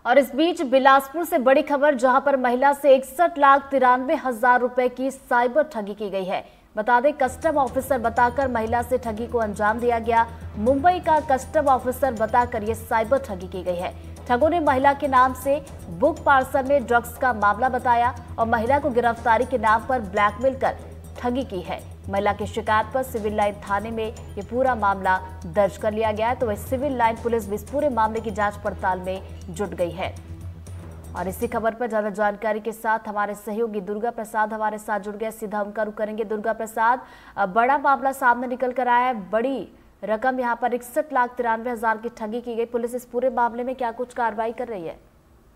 और इस बीच बिलासपुर से बड़ी खबर, जहां पर महिला से 61,93,000 रुपए की साइबर ठगी की गई है। बता दें, कस्टम ऑफिसर बताकर महिला से ठगी को अंजाम दिया गया। मुंबई का कस्टम ऑफिसर बताकर ये साइबर ठगी की गई है। ठगों ने महिला के नाम से बुक पार्सल में ड्रग्स का मामला बताया और महिला को गिरफ्तारी के नाम पर ब्लैकमेल कर ठगी की है। महिला की शिकायत पर सिविल लाइन थाने में ये पूरा मामला दर्ज कर लिया गया है। तो वह सिविल लाइन पुलिस भी इस पूरे मामले की जांच पड़ताल में जुट गई है। और इसी खबर पर ज्यादा जानकारी के साथ हमारे सहयोगी दुर्गा प्रसाद हमारे साथ जुड़ गए। सीधा उनका रुख करेंगे। दुर्गा प्रसाद, बड़ा मामला सामने निकल कर आया है, बड़ी रकम यहाँ पर 61,93,000 की ठगी की गई। पुलिस इस पूरे मामले में क्या कुछ कार्रवाई कर रही है?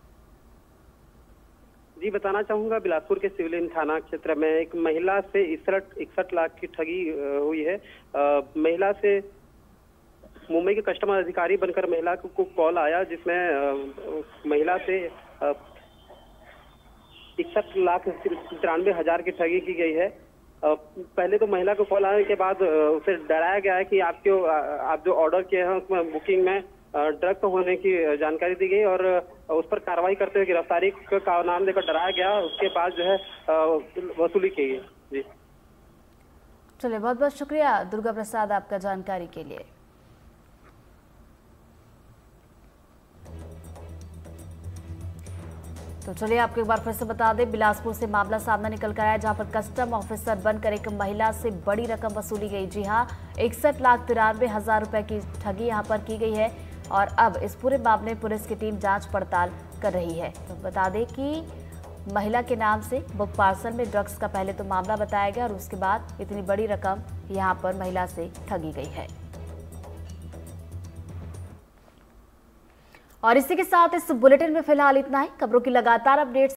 जी, बताना चाहूंगा, बिलासपुर के सिविल लाइन थाना क्षेत्र में एक महिला से 61 लाख की ठगी हुई है। महिला से मुंबई के कस्टमर अधिकारी बनकर महिला को कॉल आया, जिसमें महिला से 61,93,000 की ठगी की गई है। पहले तो महिला को कॉल आने के बाद उसे डराया गया है कि आप जो ऑर्डर किए हैं उसमें बुकिंग में ड्रग्स होने की जानकारी दी गई और उस पर कार्रवाई करते हुए गिरफ्तारी का नाम देकर डराया गया। उसके बाद जो है वसूली की गई। जी चलिए, बहुत बहुत शुक्रिया दुर्गा प्रसाद आपका जानकारी के लिए। तो चलिए आपको एक बार फिर से बता दें, बिलासपुर से मामला सामने निकल कर आया, जहां पर कस्टम ऑफिसर बनकर एक महिला से बड़ी रकम वसूली गई। जी हां, 61,93,000 रुपए की ठगी यहां पर की गई है और अब इस पूरे मामले में पुलिस की टीम जांच पड़ताल कर रही है। तो बता दें कि महिला के नाम से बुक पार्सल में ड्रग्स का पहले तो मामला बताया गया और उसके बाद इतनी बड़ी रकम यहां पर महिला से ठगी गई है। और इसी के साथ इस बुलेटिन में फिलहाल इतना ही। खबरों की लगातार अपडेट्स